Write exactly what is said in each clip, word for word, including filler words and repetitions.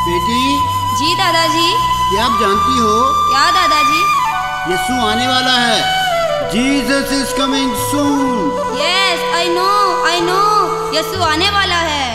बेटी। जी दादाजी। क्या आप जानती हो? क्या दादाजी? यीशु आने वाला है। Jesus is coming soon. Yes I know I know Yeshu आने वाला है।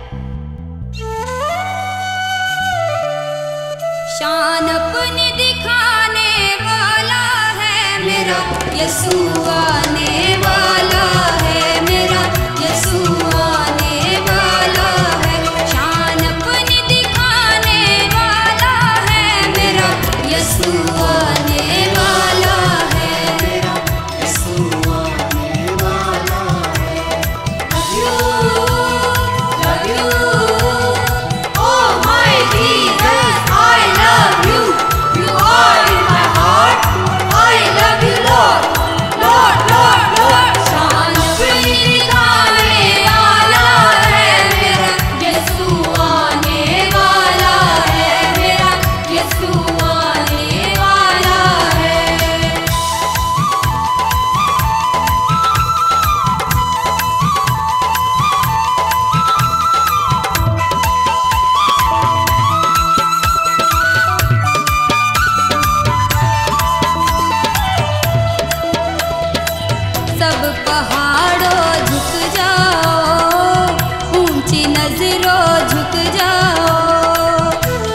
शान अपनी दिखाने वाला है मेरा यीशु आने वाला है। मेरा यीशु आने वाला है। शान अपनी दिखाने वाला है मेरा यीशु आने वाला है। मेरा यीशु आने वाला है। Love you, love you, oh my Jesus, I love you. You are in my heart. I love you, Lord, Lord, Lord, Lord. शान अपनी दिखाने वाला है मेरा यीशु आने वाला है। मेरा यीशु आने वाला है। सब पहाड़ों झुक जाओ, ऊंची नजरों झुक जाओ।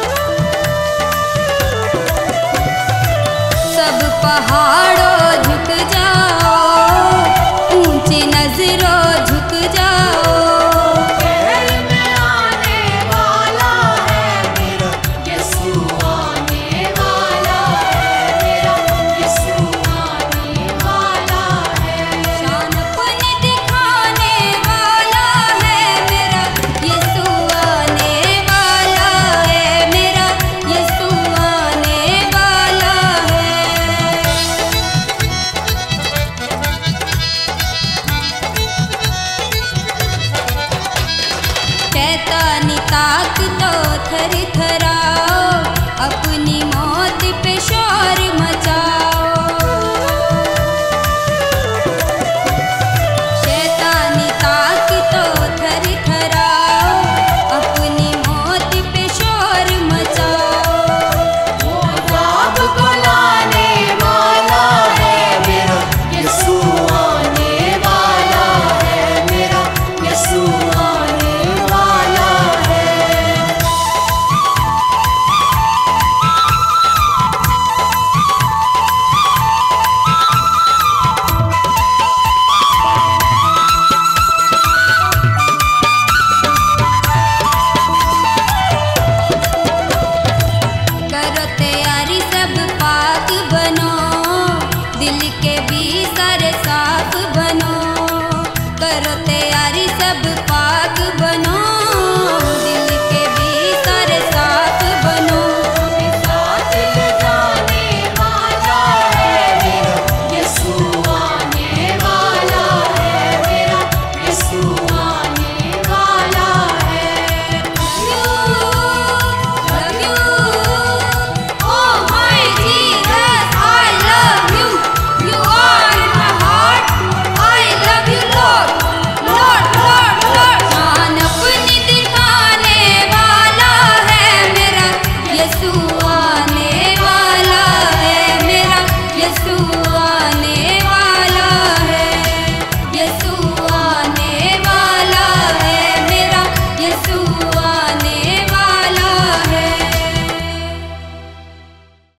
सब पहाड़ों झुक जाओ, ऊंची नजरों झुक जाओ। शहर में आने वाला है मेरा यीशु आने वाला है। मेरा यीशु आने वाला है। शान अपनी दिखाने वाला है मेरा यीशु आने वाला है। मेरा यीशु आने वाला है। शैतानी ताकतों थर थरा